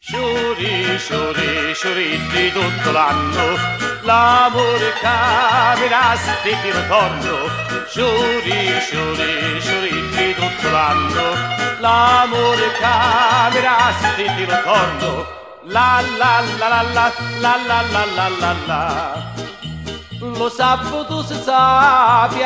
Sciuri, sciuri, sciuritti tutto l'anno, l'amore camera, stetti ritorno. Sciuri, sciuri, sciuritti tutto l'anno, l'amore camera, stetti ritorno. La la la la la la la la la la la. Lo sabato si sapi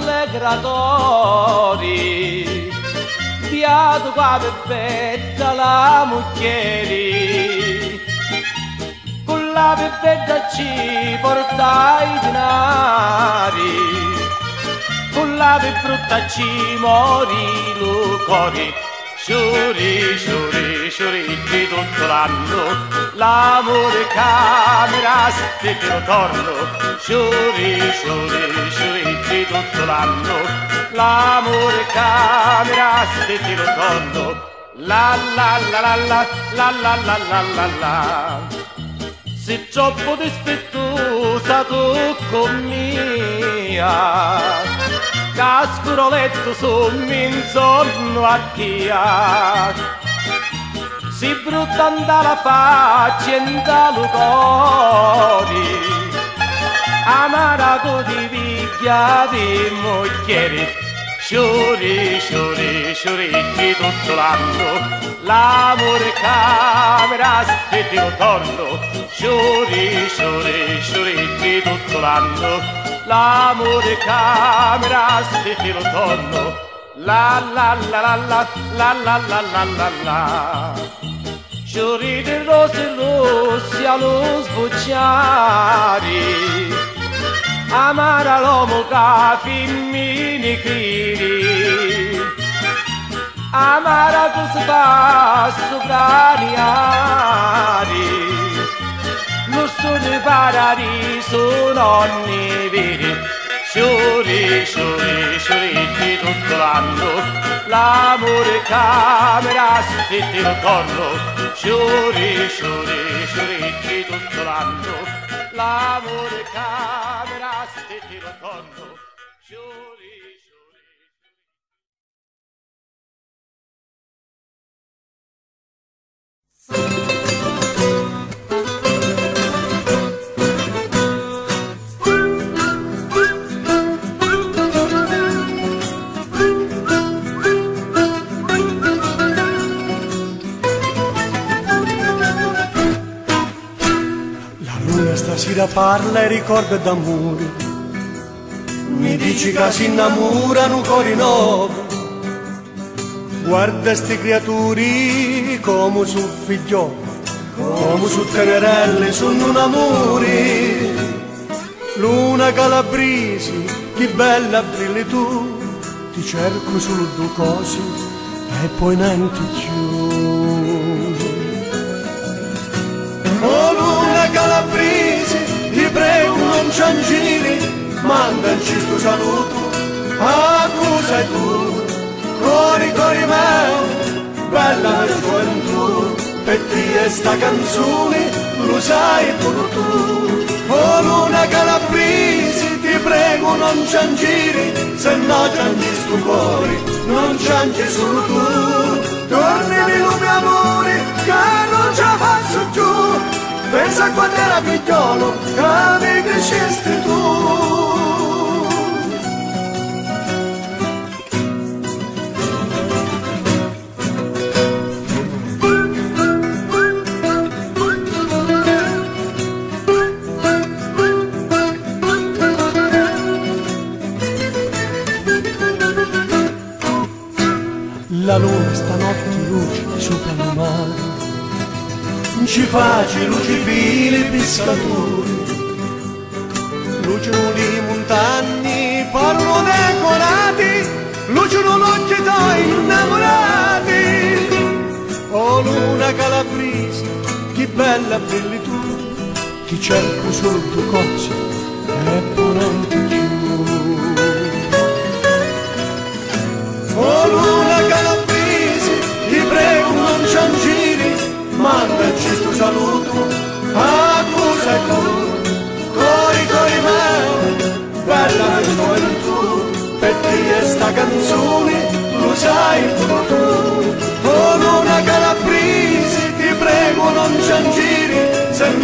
allegratori, piato qua peppetta la mucchieri, con la peppetta ci porta i denari, con la peppetta ci mori lo cori. Sciuri, sciuri, sciuritti tutto l'anno, l'amore camera, stetti ritorno. Sciuri, sciuri, sciuritti tutto l'anno, l'amore camera, stetti ritorno. La la la la la la la la la la la. Se troppo dispettosa tu con mia, cascuro letto sommi insonno a tia, si brutta la faccia e lo cori, amarato di vicchia di moglieri. Sciuri, sciuri, sciuritti tutto l'anno, l'amore camera, stetti ritorno. Sciuri, sciuri, sciuritti tutto l'anno, l'amore camera, stetti ritorno. La la la la la la la la la la la. Sciuriti rose rossi allo sbocciare, amara l'uomo che femmini criri, amara tu si fa sopra gli ari, lo sto di paradiso nonni veri. Sciuri, sciuri, sciuritti tutto l'anno, l'amore camera, stetti ritorno. Sciuri, sciuri, sciuritti tutto l'anno, l'amore camera, stetti ritorno. Sciuri, sciuri. Stasera parla e ricorda d'amore, mi dici che si innamorano cuori nuovi. Guarda ste creature come su figlioli, come su tenerelle, sono un amore. Luna calabrese, che bella brilli tu, ti cerco solo due cose e poi niente più. Oh luna calabrese, ti prego non ciangiri, mandaci sto saluto, accusa tu, cori cori meo, bella gioventù, per te sta canzone, lo sai pure tu. Oh luna calabrese, ti prego non ciangiri, se no ciangi sto cuore, non ciangi solo tu. Tornami lo mio amore, che non ce la faccio giù, pensa quando era figliolo, che mi crescesti tu. La luna stanotte luce sopra il mare, ci face luci fili pescatori, lucino le montagne, parlano decorati, lucino l'occhio dai innamorati. Oh luna calabrese, che bella brilli tu, ti cerco solo due cose e poi niente più. Oh luna calabrese, ti prego non ciangiri, mandaci sto saluto, accusa tu, cori cori meo, bella gioventù, per te sta canzone, lo sai pure tu. Oh luna calabrese, ti prego non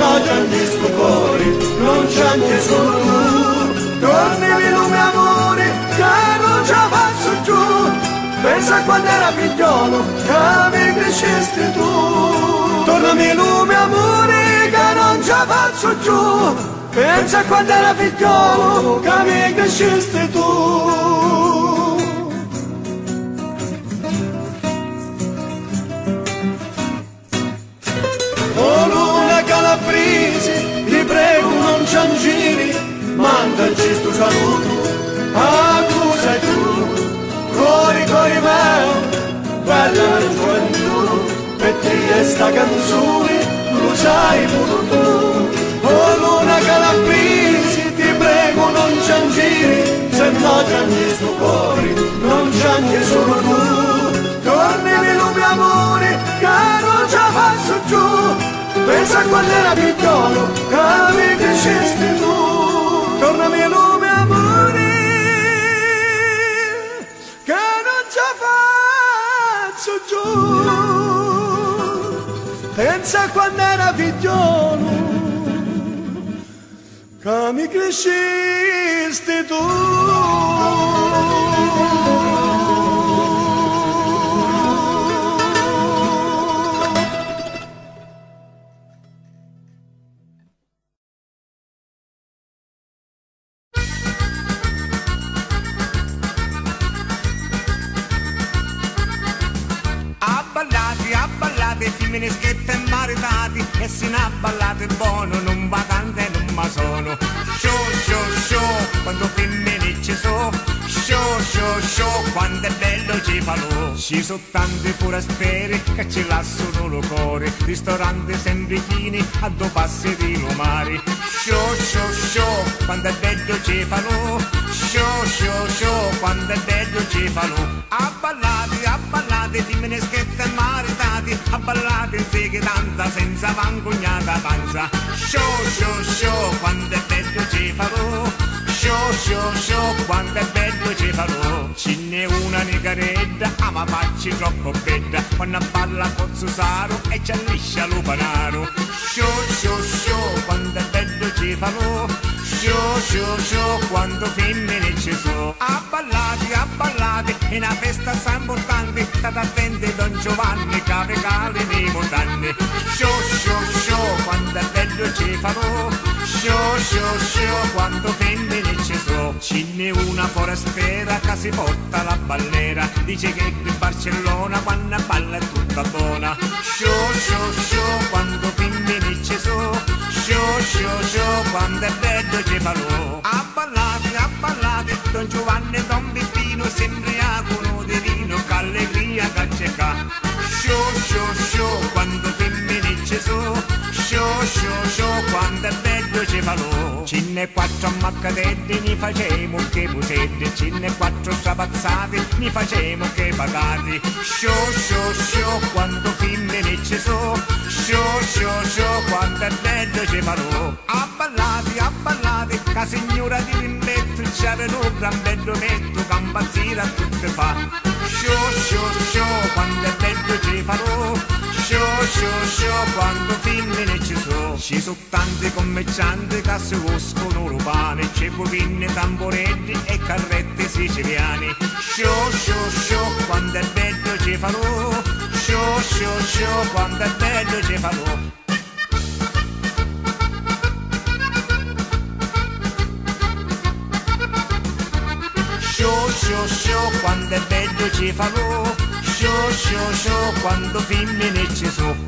no c'è sto cuore, non c'è solo tu. Tornami lume amore, che non ci faccio giù. Pensa quando era figliolo, che mi crescesti tu. Tornami lume amore, che non ci faccio giù. Pensa quando era figliolo, che mi crescesti tu. Oh luna calabrese, ti prego non ci giri, mandaci sto saluto, a tu sei tu. Cori meo, bella gioventù, per te sta canzone, lo sai pure tu. Oh luna calabrese, ti prego non ci giri, se no c'è sto cuore, non c'è solo tu. Tornami lume amore, che non ci faccio giù. Pensa quando era piccolo, che mi crescesti tu. Tornami lume amore, che non ci faccio giù. Pensa quando era figliolo, che mi crescesti tu. Femminischette maritati e si n'abballate buono, non vacante non ma sono. Show, quando femminicci so. Show, quando è bello ci falò. Ci sono tanti forestieri che ci lasciano lo cuore, ristoranti sempre chini a 2 passi di lumari. Show, quando è bello ci falò. Show, quando è bello ci falò. Abballate, femminischette maritati, abballate in seghetanza senza vangugnata panza. Show, quando è bello ci farò. Show, quando è bello ci farò. Ce n'è una nigaretta, ma facci troppo bella, quando balla con Susaro e c'è liscia lo panaro. Show, quando è bello ci farò. Show, quando femmine ci sono. Abballate, in una festa s'importante, state attenti Don Giovanni che regala nei montanni. Show, quando è bello ci farò. Show, quando femmine ci sono. Ce n'è una forestiera che si porta la ballera, dice che di Barcellona quando balla è tutta buona. Show, quando femmine ci sono. Show, quando è bello ci farò. Abballate, Don Giovanni e Don Bibbino si imbriacano di vino, che allegria che c'è qua. Show, quando femmine ci sono. Show, quando è bello ci farò. Ce n'è 4 ammaccatetti, ne facemo che musetti, ce n'è 4 strapazzati, ne facemo che pagati. Show, quando femmine ci sono. Show, quando è bello ci farò. Abballate, che signora di rimbetto c'è un gran bello metto, che impazzire a tutte fa. Show, quando è bello ci farò. Show, quando femmine ci sono. Ci sono tanti commercianti che si uscono urbani, c'è bovine, tamboretti e carretti siciliani. Show, quando è bello ci farò. Show, quando è bello ci farò. Show, quando è bello ci farò. Show, quando femmine ci sono.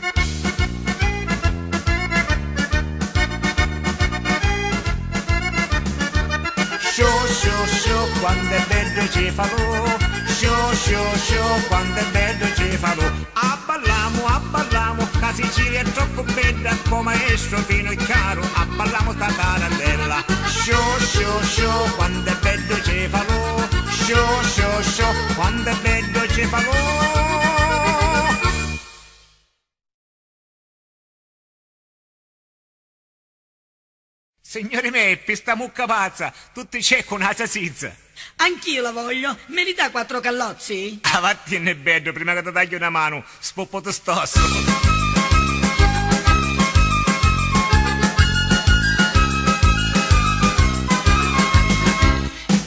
Show, quando è bello ci farò. Show, quando è bello ci farò. Abballamo, che Sicilia è troppo bella, come maestro fino e caro, abballamo sta tarantella. Show, quando è bello ci farò. Show, quando è bello ci farò. Signore Meppi, sta mucca pazza, tutti c'è con una salsiccia. Anch'io la voglio, me li dà 4 callozzi? Ah, vattene bello, prima che ti taglio una mano, spoppo te stosso.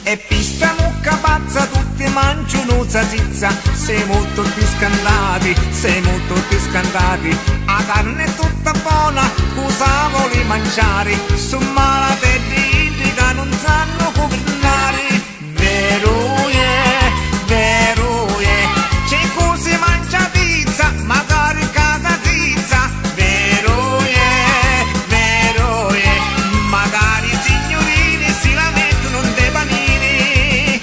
E pista mucca pazza, tutti mangiano zazizza. Siamo tutti scandati, siamo tutti scandati. La carne è tutta buona, cosa vuoi mangiare? Su malati che non sanno governare. Vero è, c'è così mangia pizza, magari casa pizza. Vero è, magari i signorini si lamentano dei panini.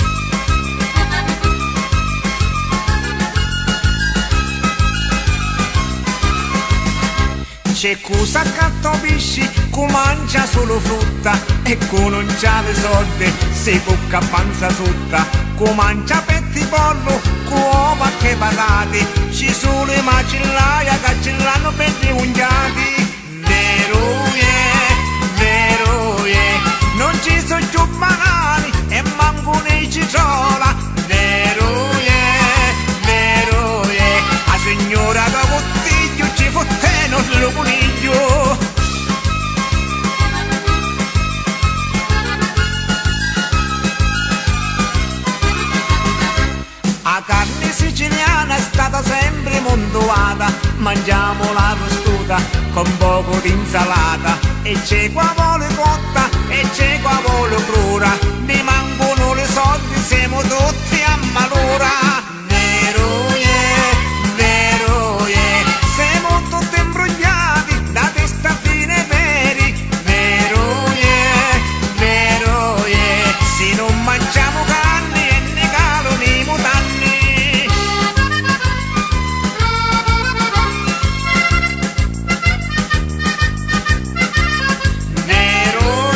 C'è cosa cattopisci, che mangia solo frutta, e che non c'ha le soldi, si cucca panza sutta, che mangia petti pollo, che uova che patate, ci sono le macellaie che ce l'hanno per gli unghiati. Vero è, non ci sono più banani e manco nei ciciola. Vero è, la signora da bottiglio ci fotteno lo coniglio. La carne siciliana è stata sempre montuata, mangiamo la rostuta con poco di insalata. E c'è qua vuole cotta e c'è qua vuole cruda, mi mancano le soldi, siamo tutti a malora. Vero è, siamo tutti imbrogliati da testa fine veri. Vero è, se non mangiamo carne e ne calano i mutanni. Vero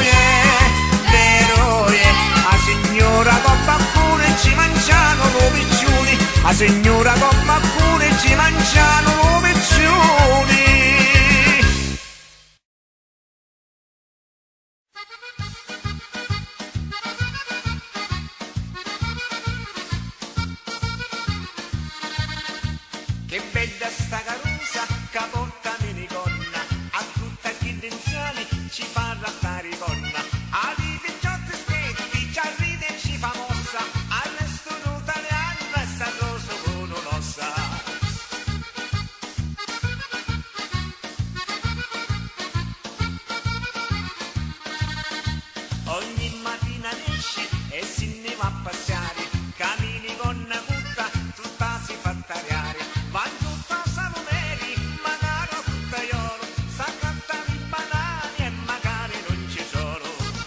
è, la signora con baccone ci mangiano lo piccioni, la signora con baccone ci mangiano lo piccioni. Che bella sta carusa che porta minigonna, a tutta chi denziani ci fa rattare gonna. A vite giotti stretti ci arriva e ci fa mossa, all'estero italiano è stato con un'ossa. Ogni mattina esce e se ne va a passeare, cammini con una cutta, tutta si fa tagliare. Va tutta salomeri, magari tutta iolo, sa cattare i banani e magari non ci sono.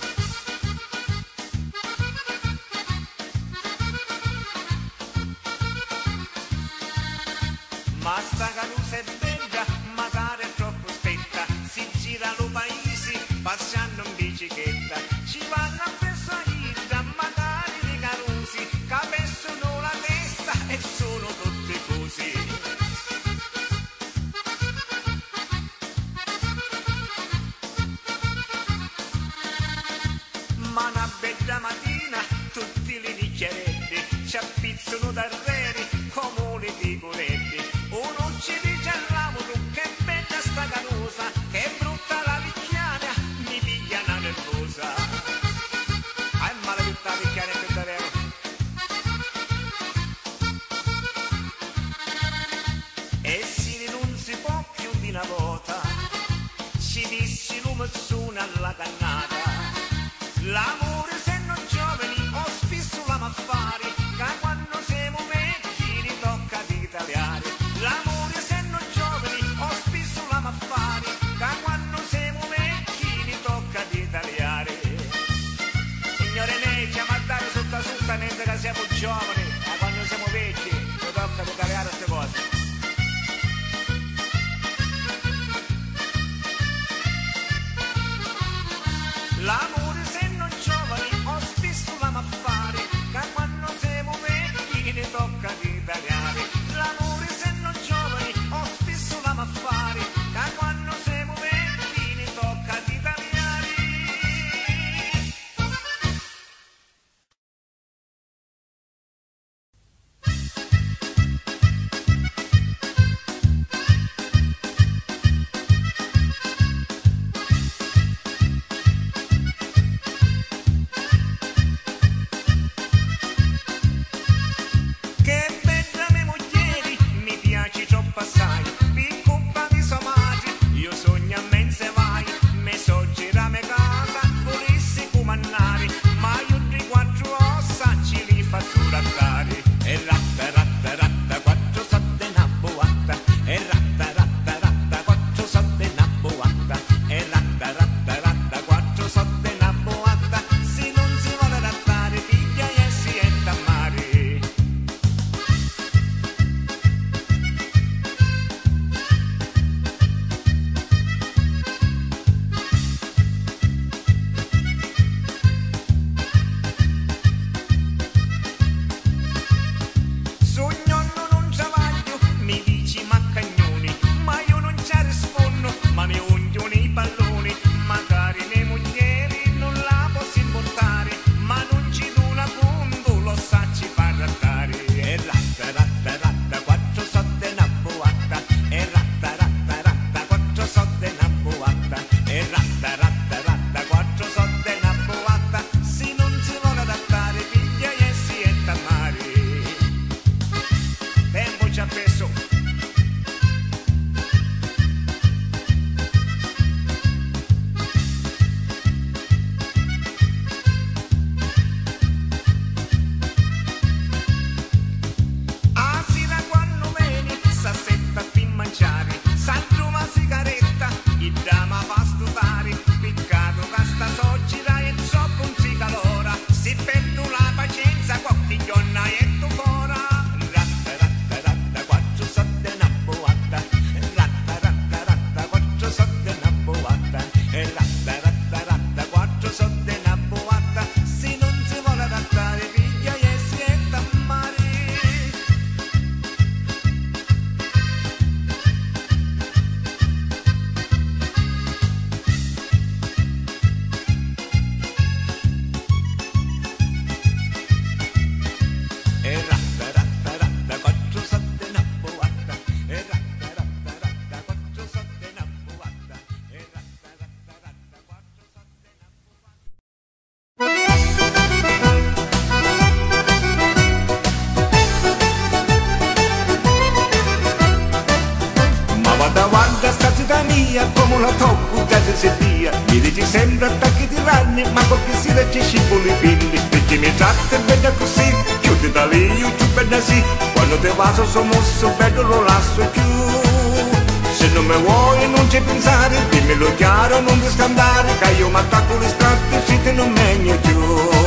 Ma sta carusa è bella, magari è troppo stretta, si gira lo paese, passando in bicicletta, ci vanno a Pessaida, magari di carusi, capiscono la testa e sono tutti così. Ma una bella mattina tutti li nicchieretti ci appizzano d'arreri come le picoretti. Uno ci dice al lavoro che bella sta carusa, che brutta la picchiana, mi piglia una nervosa. Ah, è maledetta la picchiana è tutta vero. E se non si può più di una volta, ci dissi l'umazzone alla cannata. L'amore se non giovani o spesso la maffari, che quando siamo vecchi ne tocca di tagliare. L'amore se non giovani o spesso la maffari, che quando siamo vecchi ne tocca di tagliare. Signore lei ci a dare sotto assolutamente che siamo giovani, e quando siamo vecchi ne tocca di tagliare queste cose. L'amore se non giovani o spesso la maffari, che quando siamo vecchi ne tocca di tagliare. L'amore se non giovani o spesso la maffari, che quando siamo vecchi ne tocca di tagliare. la tocco già se via. Mi dici sempre attacchi tiranni, ma qualche sera ci scivoli i pilli. Perché mi tratti bene così, chiudi da lì, io giù bene sì. Quando te vaso sono mosso, bello lo lascio più. Se non mi vuoi non ci pensare, dimmelo chiaro, non ti scandare, che io mi attacco le strade, se te non megno più.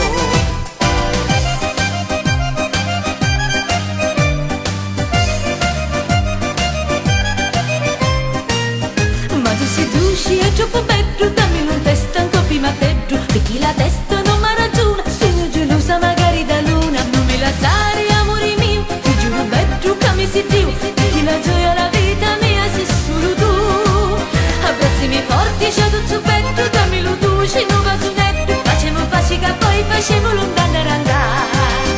È troppo bello, dammi un testo un po' prima peggio. Perché la testa non mi ragiona, sono gelosa magari da luna. Non mi lasciare, amore mio, ti giuro bello che mi sei Dio. Perché la gioia, la vita mia sei solo tu. Abbracciami forte, c'è tutto bello, dammi lo duce, non va su netto. Facciamo pace che poi facciamo lontano ad andare.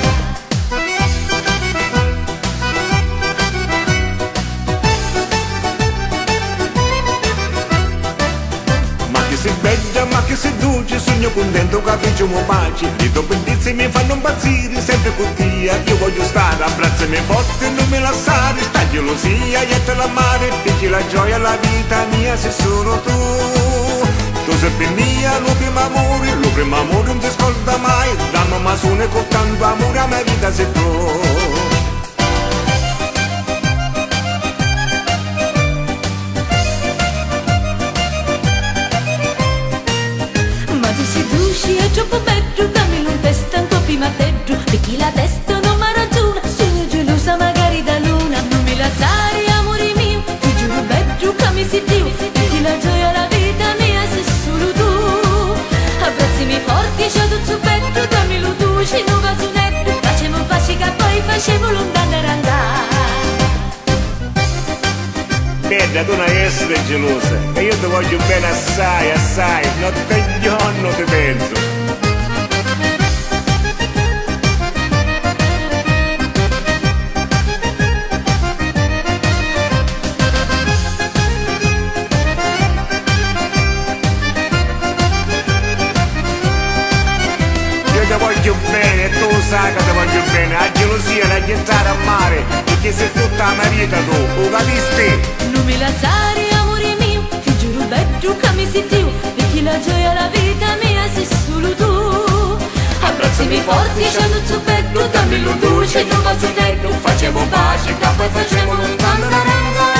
Ma che sei dolce, sogno contento che facciamo pace. Le tue bellezze mi fanno impazzire, sempre con te io voglio stare. Abbracciami forte, non mi lasciare, sta gelosia e te l'amare. Perché la gioia, la vita mia sei solo tu. Tu sei per mia, lo primo amore non ti scorda mai. Danno ma sono con tanto amore, a mia vita sei tu. È troppo bello, dammi un testo un po' prima peggio. Perché la testa non mi ragiona, sono gelosa magari da luna. Non mi lasciare, amore mio, ti giuro bello che mi sei Dio. Perché la gioia, la vita mia sei solo tu. Abbracciami forte, c'è tutto bello, dammi lo duce, non va su netto. Facciamo pace che poi facciamo lontano ad andare. Bella, tu non essere gelosa, che io ti voglio bene assai, assai, notte e giorno ti penso. Io ti voglio bene e tu sai che ti voglio bene, la gelosia da gettare a mare, perché sei tutta la mia vita tu, lo capisci? Non mi lasciare, amore mio, ti giuro bello che mi sei Dio. Perché la gioia, la vita mia sei solo tu. Abbracciami forte, c'è tutto bello, dammi lo luce, non va su netto. Facciamo pace, che poi facciamo lontano da andare.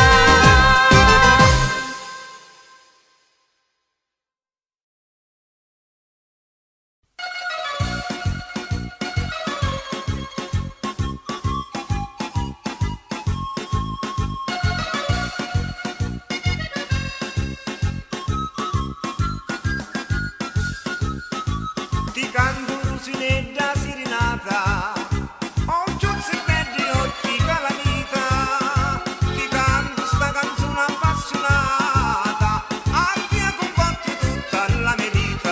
Ti canto Lucinetta Sirinata, ho giunto in mezzo agli occhi calamita. Ti canto sta canzone appassionata, a chi ha combattuto tutta la mia vita.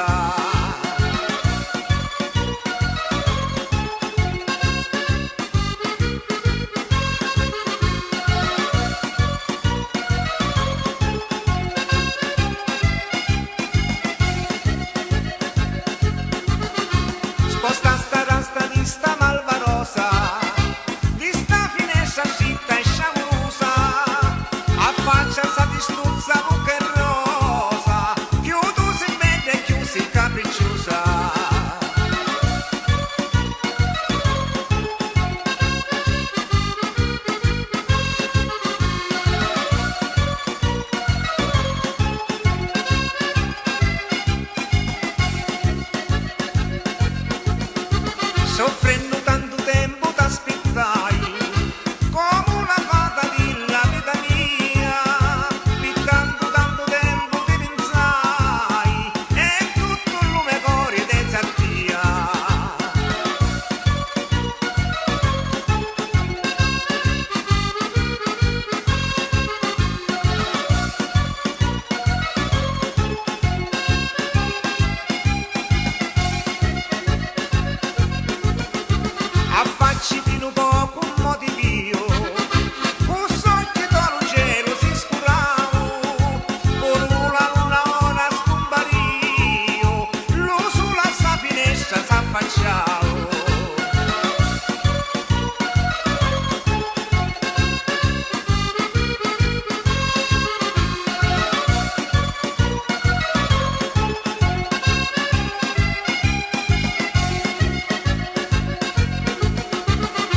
Sposta sta rasta di sta malvarosa, di sta finestra zitta e sciamurosa, affaccia sta distruzza bocca e rosa, chiudo si vede e chiusi capricciosa. Soffrendo tanto tempo t'aspettai, come una fata della vita mia. Pittando tanto tempo ti pensai, e tutto il lume cuore te zattia. Affacci fino poco un motivio, un sogno lo cielo si scurao, con una luna ora scompario, lo sulla sta finestra s'affacciao.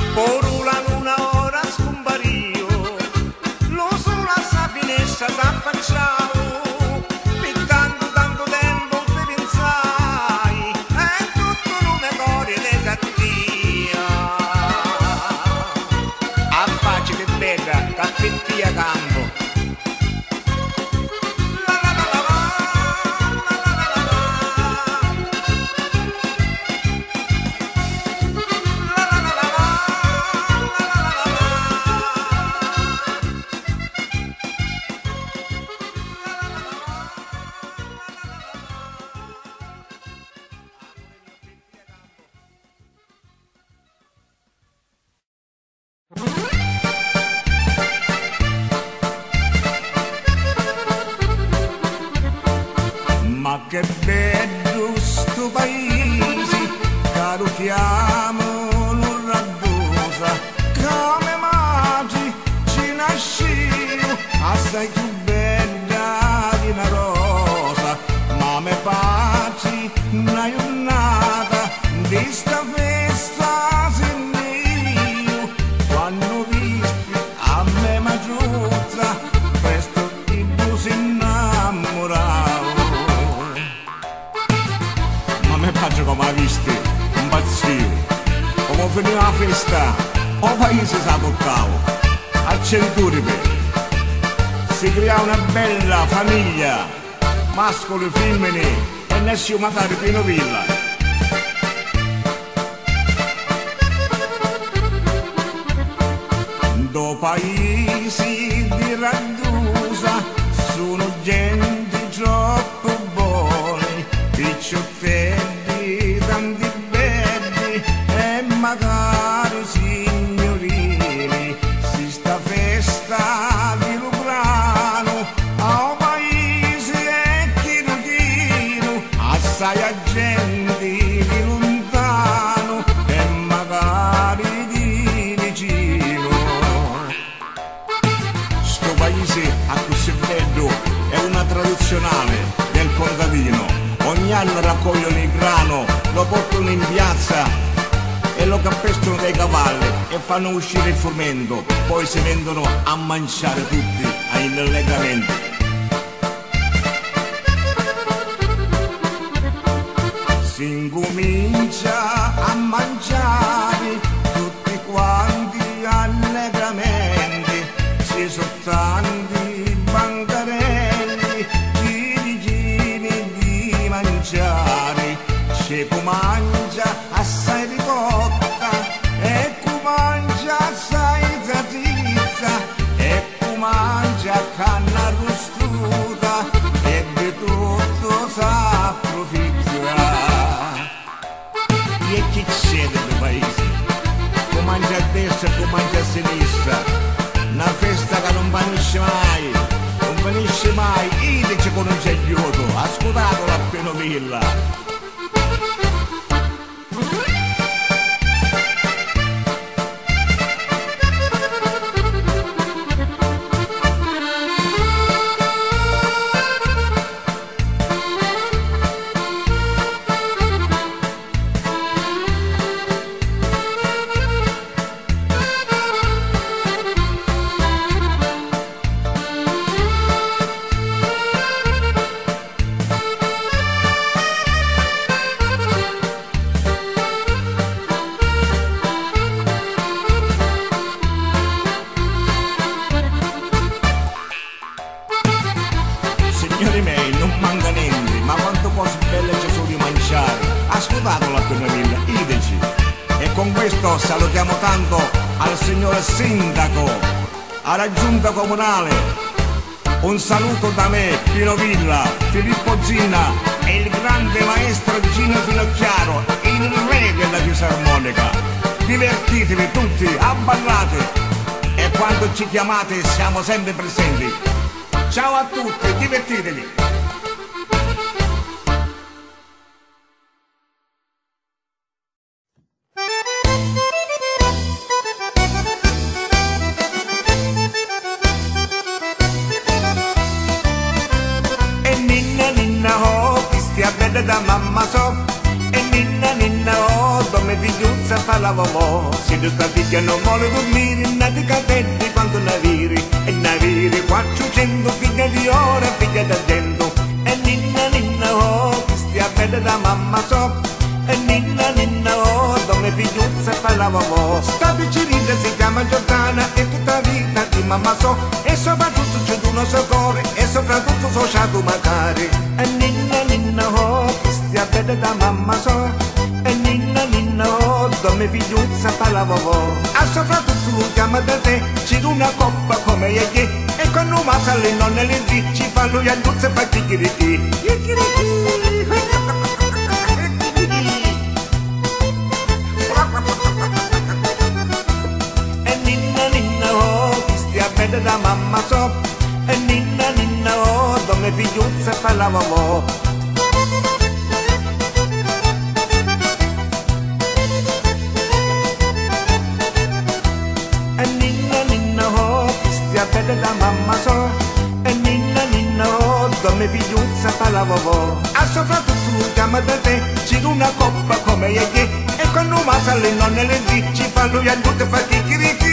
Por una luna ora scompario, lo sole sa finestra s'affacciao, per tanto tempo ti pensai, e tutto non mi cuore le cattia. Affacci che bella, caffettia campo. Ma che bello sto paese, che lo chiamano raddosa, come madre ci nasceo, assai più bella di una rosa, ma me pace una giornata di sta festa segno, quando visti a me maggiuzza, presto di tu si innamorava. Mi faccio come ha visto, un pazzio, come finiva la festa, o paese si toccava, a centuripe, si crea una bella famiglia, mascoli e femmine, e nessuno matare pieno villa. Do paesi di Raddusa, sono gente troppo buoni, picciottini, tanti belli e magari signorini, si sta festa di Lubrano, a paese è chino, assai a gente di lontano e magari di vicino. Sto paese a così bello è una tradizionale del contadino. Ogni anno raccogliono il grano, lo portano in piazza e lo capestano dai cavalli e fanno uscire il frumento, poi si vendono a mangiare tutti allegramente. Si incomincia a mangiare tutti quanti allegramente, ci sono tanti bancarelli, girigini di mangiare, c'è chi mangia assai ricotta, e chi mangia assai zatizza, e chi mangia canna arrostuta, e di tutto s'approfitta. E chi c'è nel paese? Chi mangia a destra e chi mangia a sinistra, una festa che non finisce mai, idece con un cegliuto, ascoltatelo appena villa. Signori miei, non manca niente, ma quanto cose belle ci sono di mangiare. Ascoltatelo appena villa, ideci. E con questo salutiamo tanto al signor sindaco, alla giunta comunale. Un saluto da me, Pino Villa, Filippo Zina e il grande maestro Gino Finocchiaro, il re della fisarmonica. Divertitevi tutti, abballate e quando ci chiamate siamo sempre presenti. Ciao a tutti, divertitevi! E ninna ninna oh, chi stia bene da mamma so, e ninna ninna oh, dove figliuzza figliuzza fa la vovò. Se tu sta figlia non vuole dormire, nati capelli quando naviri, e naviri 400, figlia di oro, figlia d'argento. E ninna ninna oh, che stia bene da mamma so. E ninna ninna oh, dove figliuzza fa la vovò. Sta piccerina si chiama Giordana, e tutta vita di mamma so. E soprattutto c'è uno so cuore, e soprattutto so sciato magari. E ninna ninna oh, che stia bene da mamma so. E ninna ninna oh, dove figliuzza fa la vovò. E soprattutto lui chiama da te, c'è una coppa come ieri. E quando ma sale non ne le di, ci fa lui a Luzza e fa chicchirichi. E ninna ninna oh, che stia bene da mamma so. E ninna ninna oh, dove figliuzza fa la vovò. E ninna ninna oh, che stia bene da mamma so. E ninna ninna oh, dove figliuzza fa la vovò. E soprattutto lui chiama da te, c'è una coppa come ieri. E quando ma sale non ne le di, ci fa lui a tutte fa chicchirichi.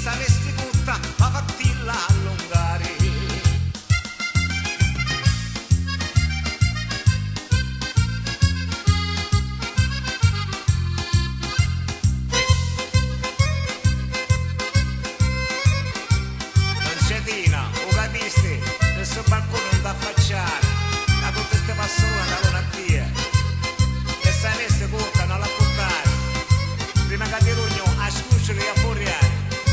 saresti tutta, ma fattilla allungare. Concetina, o capisti? Adesso balcone non da affacciare, da tutte queste passone da luna via. E saresti tutta, non la buttare. Prima che ti rugno a scuccioli e a furiare.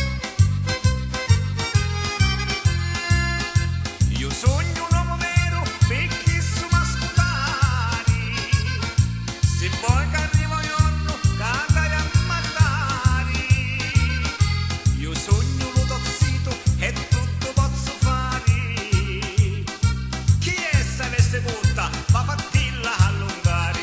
Io sogno un uomo vero perché su mascolari. Se poi che arrivo giorno cantare a mandare. Io sogno lo tozzito e tutto posso fare. Chi è sareste tutta ma fattilla allungare.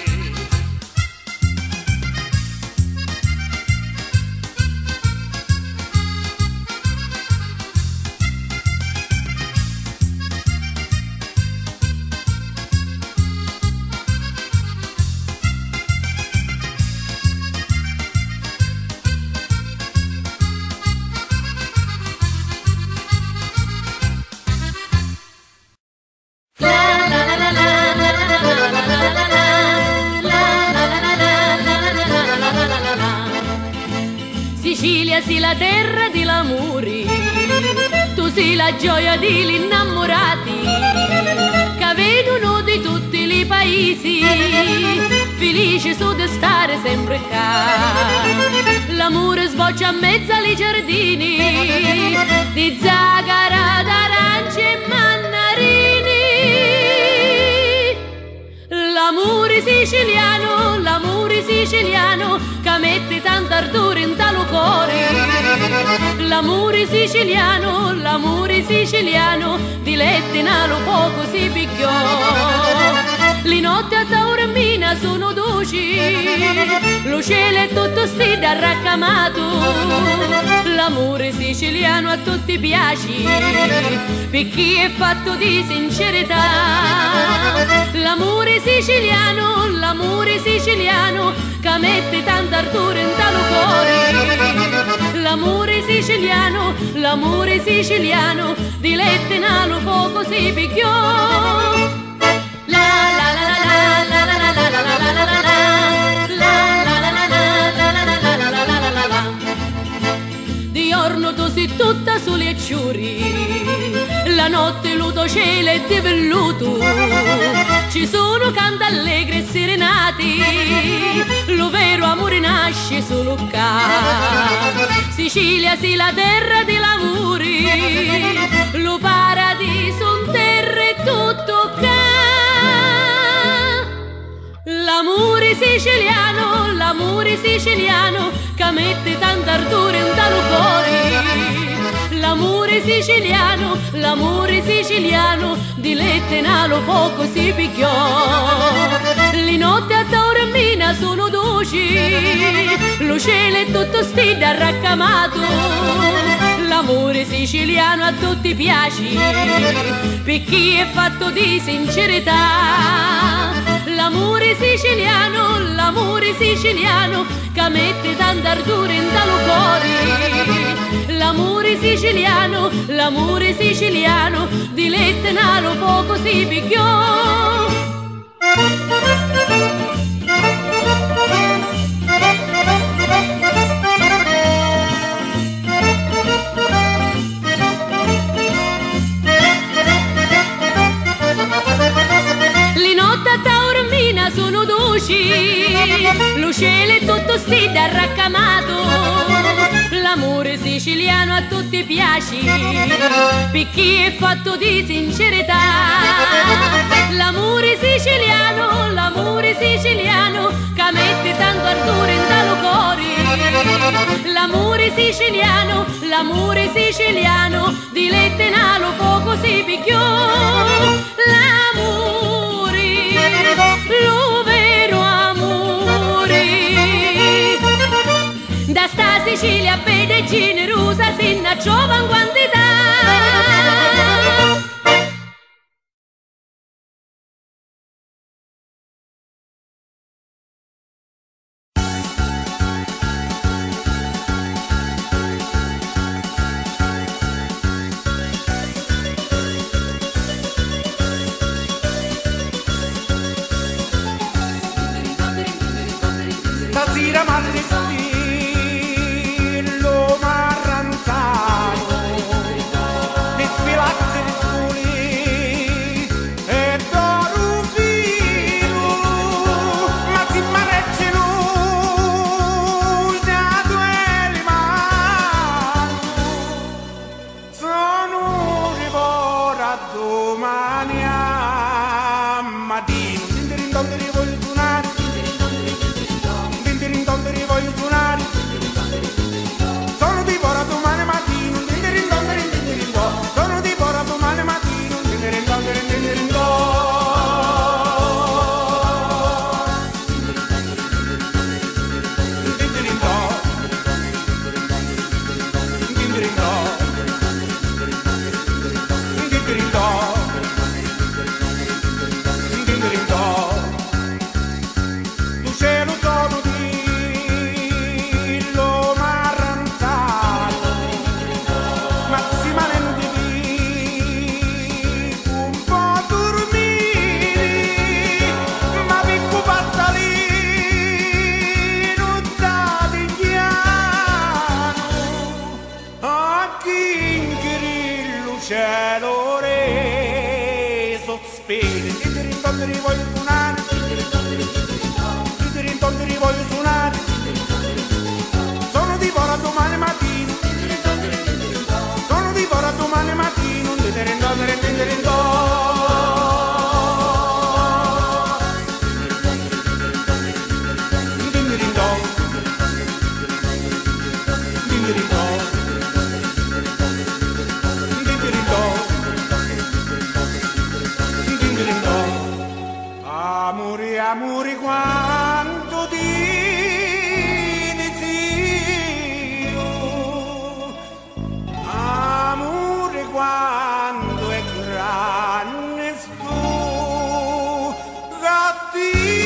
Sicilia sì la terra di l'amori, tu sei la gioia degli innamorati, che vedono di tutti i paesi, felici su di stare sempre qua. L'amore sboccia a mezzo ai giardini, di zagara, d'arance e mannarini. L'amore siciliano, che mette tanto ardore in talo cuore. L'amore siciliano, di lette nalo poco si picchiò. Le notti a Taormina sono dolci, lo cielo è tutto stile raccamato. L'amore siciliano a tutti piace, per chi è fatto di sincerità. L'amore siciliano, che mette tanto ardore in talo cuore. L'amore siciliano, di lette nalo poco si picchiò. Di giorno tu sei tutta soli e ciuri, la notte luto cielo e di velluto. Ci sono canti allegri e serenati, lo vero amore nasce solo qua. Sicilia sì la terra di l'amore, lo paradiso in terra e tutto qua. L'amore siciliano, che mette tanto ardore in talo cuore. L'amore siciliano, di lette nalo poco si picchiò. Le notti a Taormina sono dolci, lo cielo è tutto stile raccamato. L'amore siciliano a tutti piace, per chi è fatto di sincerità. L'amore siciliano, che mette tanto ardore in talo cuore. L'amore siciliano, di lette nalo poco si picchiò. Le notti a Taormina sono dolci, lo cielo è tutto stile raccamato. L'amore siciliano a tutti piace, per chi è fatto di sincerità. L'amore siciliano, che mette tanto ardore in talo cuore. L'amore siciliano, di lette nalo poco si picchiò. Lo vero amore, da sta Sicilia bella e generosa, si innacciava in quantità. Amore quanto ti desio, amore quanto è grande sto cattivo.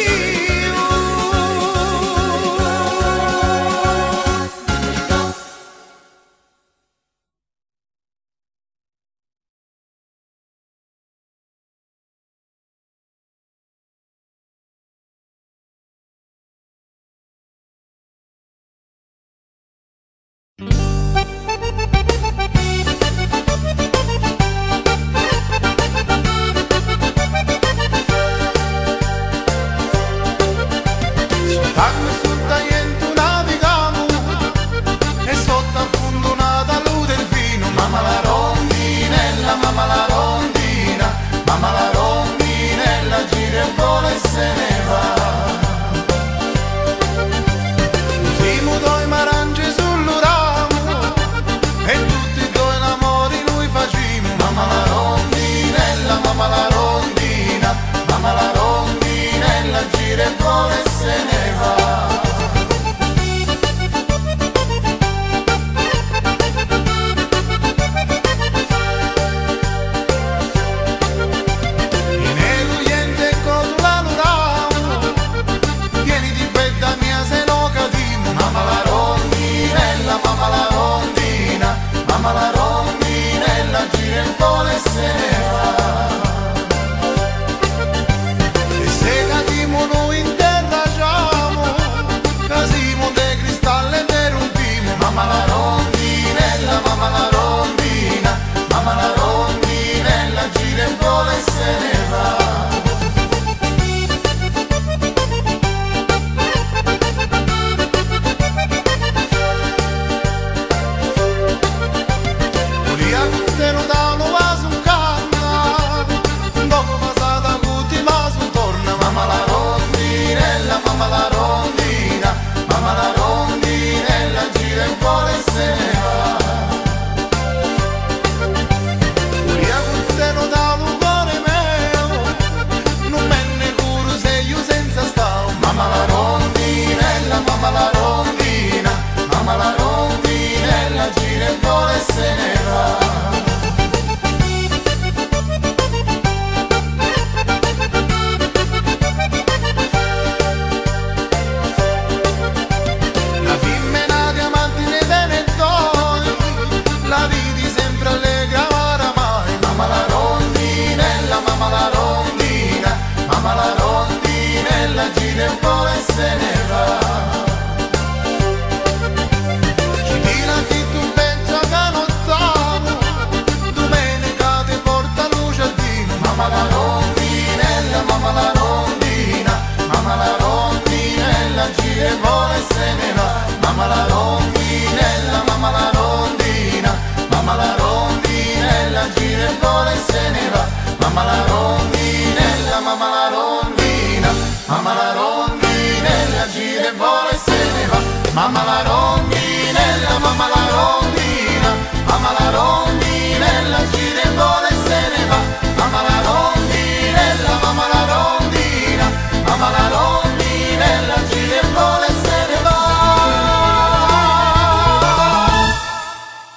Mamma la rondinella, mamma la rondina, mamma la rondinella gira e vola e se ne va. Mamma la rondinella, mamma la rondina, mamma la rondinella gira e vola e se ne va.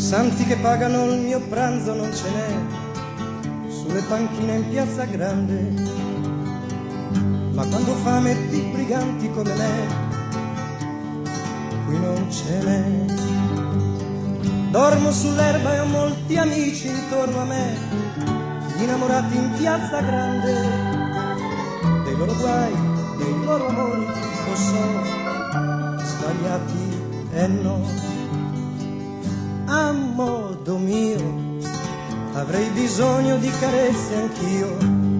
santi che pagano il mio pranzo non ce n'è, sulle panchine in piazza grande, ma quando fame di briganti come me, qui non ce n'è. Dormo sull'erba e ho molti amici intorno a me, innamorati in piazza grande, dei loro guai, dei loro amori, lo so, sbagliati e no. A modo mio avrei bisogno di carezze anch'io,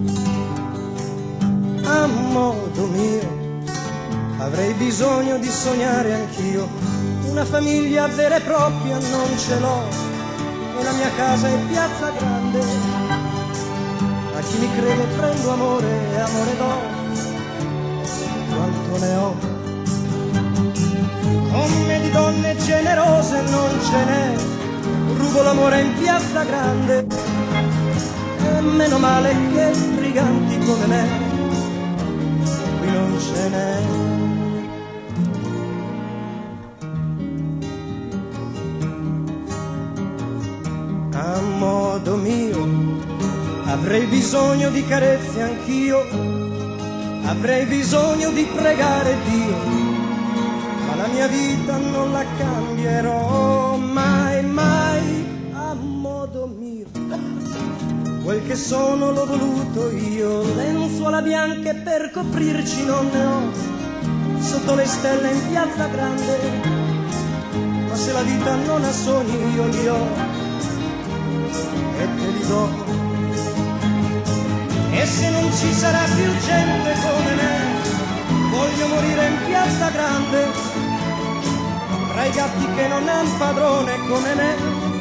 a modo mio avrei bisogno di sognare anch'io, una famiglia vera e propria non ce l'ho, e la mia casa è piazza grande, a chi mi crede prendo amore e amore do, quanto ne ho. Come di donne generose non ce n'è, rubo l'amore in piazza grande, e meno male che briganti come me, qui non ce n'è. A modo mio avrei bisogno di carezze anch'io, avrei bisogno di pregare Dio, ma la mia vita non la cambierò mai, mai. A modo mio quel che sono l'ho voluto io, lenzuola bianche per coprirci non ne ho, sotto le stelle in piazza grande, ma se la vita non ha sogni io li ho e te li do. E se non ci sarà più gente come me, voglio morire in piazza grande, tra i gatti che non han padrone come me,